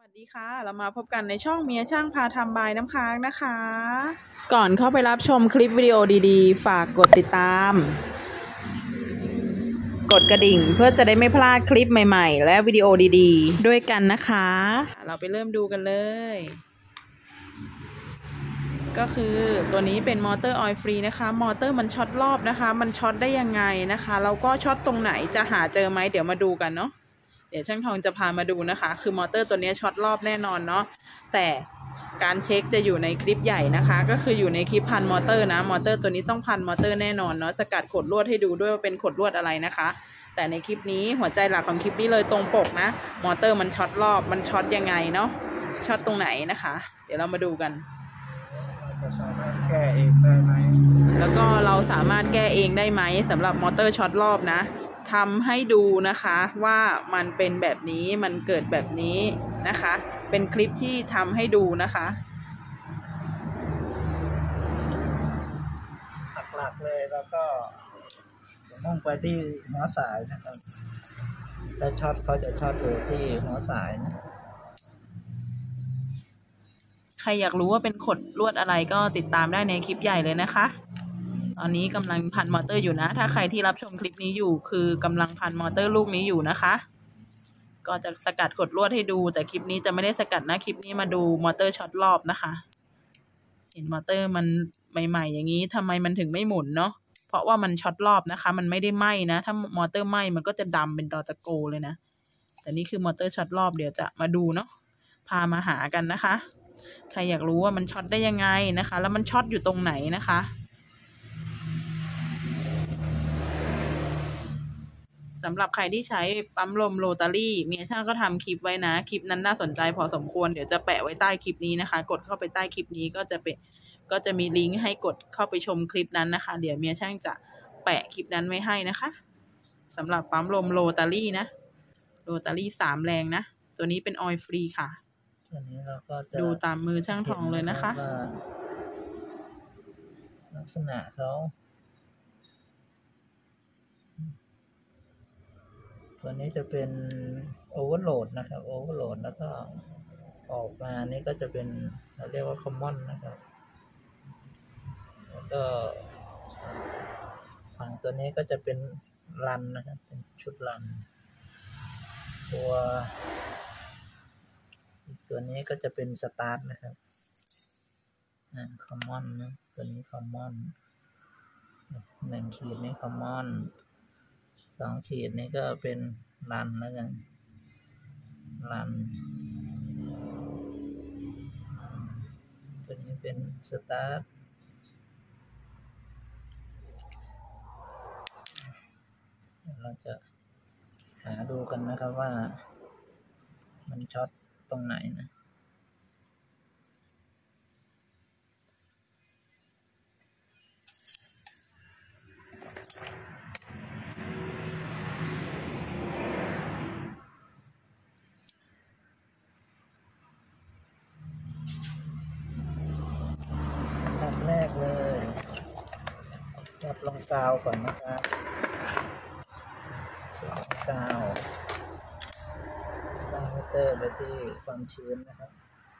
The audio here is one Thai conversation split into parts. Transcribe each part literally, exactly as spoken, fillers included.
สดีค่ะเรามาพบกันในช่องเมียช่างพาทำบายน้ำค้างนะคะ ก่อนเข้าไปรับชมคลิปวิดีโอดีๆฝากกดติดตาม กดกระดิ่งเพื่อจะได้ไม่พลาดคลิปใหม่ๆและวิดีโอดีๆด้วยกันนะคะเราไปเริ่มดูกันเลย ก็คือตัวนี้เป็นมอเตอร์ออยล์ฟรีนะคะมอเตอร์มันช็อตรอบนะคะมันช็อตได้ยังไงนะคะแล้วก็ช็อตตรงไหนจะหาเจอไหมเดี๋ยวมาดูกันเนาะเดี๋ยวช่างทองจะพามาดูนะคะคือมอเตอร์ตัวนี้ช็อตรอบแน่นอนเนาะแต่การเช็คจะอยู่ในคลิปใหญ่นะคะก็คืออยู่ในคลิปพันมอเตอร์นะมอเตอร์ตัวนี้ต้องพันมอเตอร์แน่นอนเนาะสกัดขดลวดให้ดูด้วยว่าเป็นขดลวดอะไรนะคะแต่ในคลิปนี้หัวใจหลักของคลิปนี้เลยตรงปกนะมอเตอร์มันช็อตรอบมันช็อตยังไงเนาะช็อตตรงไหนนะคะเดี๋ยวเรามาดูกันจะสามารถแก้เองได้ไหมแล้วก็เราสามารถแก้เองได้ไหมสำหรับมอเตอร์ช็อตรอบนะทำให้ดูนะคะว่ามันเป็นแบบนี้มันเกิดแบบนี้นะคะเป็นคลิปที่ทำให้ดูนะคะหลักๆเลยแล้วก็มุ่งไปที่หัวสายนะครับแต่ช็อตเขาจะช็อตอยู่ที่หัวสายนะใครอยากรู้ว่าเป็นขดลวดอะไรก็ติดตามได้ในคลิปใหญ่เลยนะคะตอนนี้กำลังพันมอเตอร์อยู่นะถ้าใครที่รับชมคลิปนี้อยู่คือกำลังพันมอเตอร์ลูกนี้อยู่นะคะก็จะสกัดขดลวดให้ดูแต่คลิปนี้จะไม่ได้สกัดนะคลิปนี้มาดูมอเตอร์ช็อตรอบนะคะเห็นมอเตอร์มันใหม่ๆอย่างนี้ทำไมมันถึงไม่หมุนเนาะเพราะว่ามันช็อตรอบนะคะมันไม่ได้ไหม้นะถ้ามอเตอร์ไหม้มันก็จะดำเป็นตอตะโกเลยนะแต่นี่คือมอเตอร์ช็อตรอบเดี๋ยวจะมาดูเนาะพามาหากันนะคะใครอยากรู้ว่ามันช็อตได้ยังไงนะคะแล้วมันช็อตอยู่ตรงไหนนะคะสำหรับใครที่ใช้ปั๊มลมโรตารี่เมียช่างก็ทำคลิปไว้นะคลิปนั้นน่าสนใจพอสมควรเดี๋ยวจะแปะไว้ใต้คลิปนี้นะคะกดเข้าไปใต้คลิปนี้ก็จะเป็นก็จะมีลิงก์ให้กดเข้าไปชมคลิปนั้นนะคะเดี๋ยวเมียช่างจะแปะคลิปนั้นไว้ให้นะคะสำหรับปั๊มลมโรตารี่นะโรตารี่สามแรงนะตัวนี้เป็นออยล์ฟรีค่ะตัวนี้เราก็จะดูตามมือช่างทองเลยนะคะลักษณะเขาตัวนี้จะเป็นโอเวอร์โหลดนะครับโอเวอร์โหลดแล้วก็ออกมานี่ก็จะเป็นเราเรียกว่าคอมมอนนะครับแล้วก็ฝั่งตัวนี้ก็จะเป็นรันนะครับเป็นชุดรันตัวตัวนี้ก็จะเป็นสตาร์ทนะครับอ่าคอมมอนนะตัวนี้คอมมอนหนึ่งขีดนี้คอมมอนสองขีดนี้ก็เป็นรันแล้วกันรันตัวนี้เป็นสตาร์ทเราจะหาดูกันนะครับว่ามันช็อตตรงไหนนะอันดับแรกเลยจับลงกาวก่อนนะครับเช็คลงกาวตั้งมิเตอร์ไปที่ความชื้นนะครับ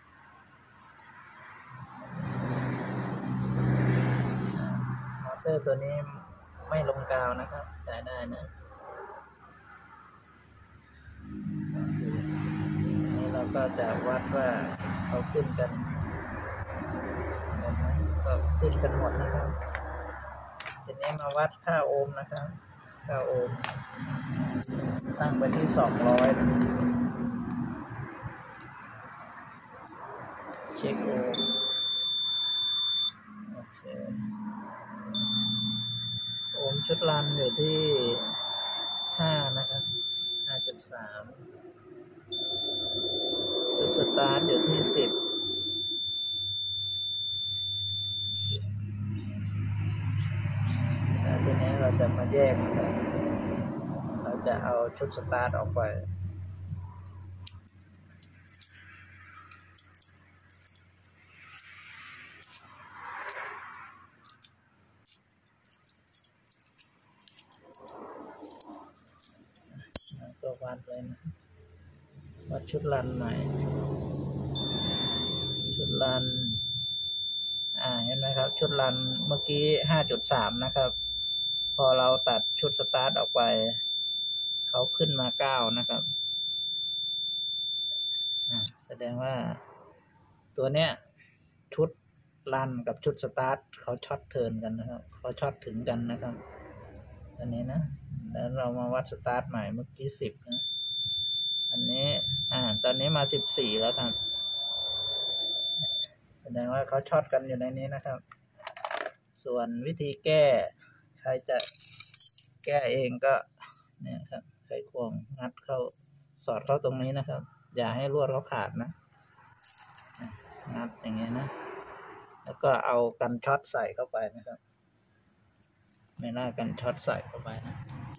มอเตอร์ตัวนี้ไม่ลงกาวนะครับใช้ได้นะนี่เราก็จะวัดว่าเขาขึ้นกันก็ขึ้นกันหมดนะครับทีนี้มาวัดค่าโอห์มนะครับค่าโอห์มตั้งไปที่สองร้อยเช็คโอห์มโอเคโอห์มชุดรันอยู่ที่ห้านะครับห้าจุดสามจุดสตาร์ทอยู่ที่สิบทีนี้เราจะมาแยกนะครับเราจะเอาชุดสตาร์ทออกไปก็วัดเลยนะวัดชุดรันใหม่ชุดรันอ่าเห็นไหมครับชุดรันเมื่อกี้ ห้าจุดสาม นะครับพอเราตัดชุดสตาร์ทออกไปเขาขึ้นมาเก้านะครับอ่าแสดงว่าตัวเนี้ยชุดรันกับชุดสตาร์ทเขาช็อตเทิร์นกันนะครับเขาช็อตถึงกันนะครับอันนี้นะแล้วเรามาวัดสตาร์ทใหม่เมื่อกี้สิบนะอันนี้อ่าตอนนี้มาสิบสี่แล้วครับแสดงว่าเขาช็อตกันอยู่ในนี้นะครับส่วนวิธีแก้ใครจะแก้เองก็เนี่ยครับไขควงงัดเข้าสอดเข้าตรงนี้นะครับอย่าให้ลวดเขาขาดนะงัดอย่างเงี้ยนะแล้วก็เอากันช็อตใส่เข้าไปนะครับไม่น่ากันช็อตใส่เข้าไปนะ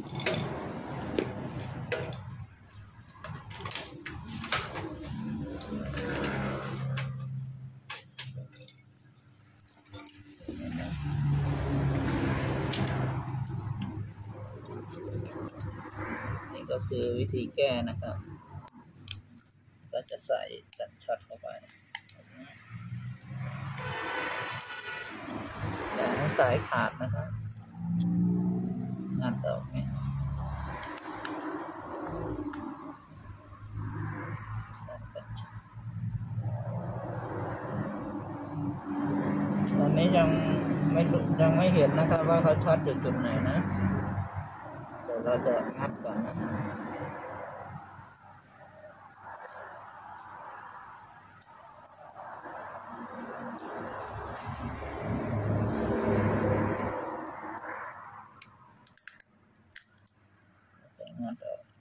นี่ก็คือวิธีแก้นะครับก็จะใส่กันช็อตเข้าไปอย่าให้สายขาดนะครับงัดออกเนี่ยตอนนี้ยังไม่ยังไม่เห็นนะครับว่าเขาช็อตอยู่จุดไหนนะเดี๋ยวเราจะงัดก่อนนะงัดออก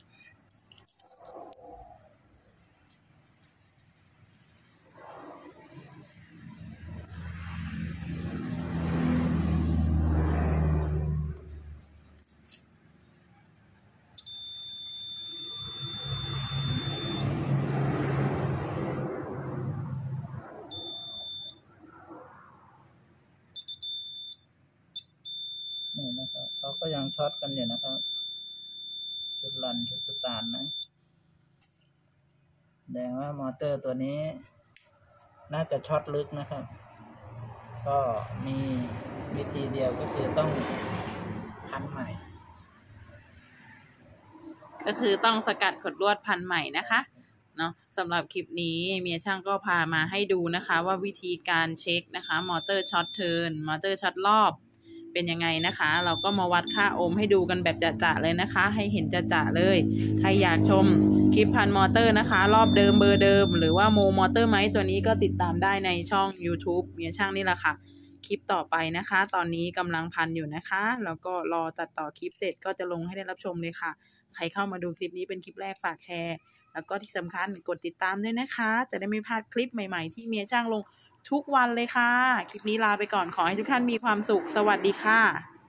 นี่นะครับเขาก็ยังช็อตกันอยู่นะครับชุดรันชุดสตาร์ทนะแสดงว่ามอเตอร์ตัวนี้น่าจะช็อตลึกนะครับก็มีวิธีเดียวก็คือต้องพันใหม่ก็คือต้องสกัดขดลวดพันใหม่นะคะเนาะสำหรับคลิปนี้เมียช่างก็พามาให้ดูนะคะว่าวิธีการเช็คนะคะมอเตอร์ช็อตเทิร์นมอเตอร์ช็อตรอบเป็นยังไงนะคะเราก็มาวัดค่าโอห์มให้ดูกันแบบจะๆเลยนะคะให้เห็นจะๆเลยใครอยากชมคลิปพันมอเตอร์นะคะรอบเดิมเบอร์เดิมหรือว่าโมมอเตอร์ไหมตัวนี้ก็ติดตามได้ในช่อง YouTube เมียช่างนี่แหละค่ะคลิปต่อไปนะคะตอนนี้กำลังพันอยู่นะคะแล้วก็รอตัดต่อคลิปเสร็จก็จะลงให้ได้รับชมเลยค่ะใครเข้ามาดูคลิปนี้เป็นคลิปแรกฝากแชร์แล้วก็ที่สำคัญกดติดตามด้วยนะคะจะได้ไม่พลาดคลิปใหม่ๆที่เมียช่างลงทุกวันเลยค่ะคลิปนี้ลาไปก่อนขอให้ทุกท่านมีความสุขสวัสดีค่ะ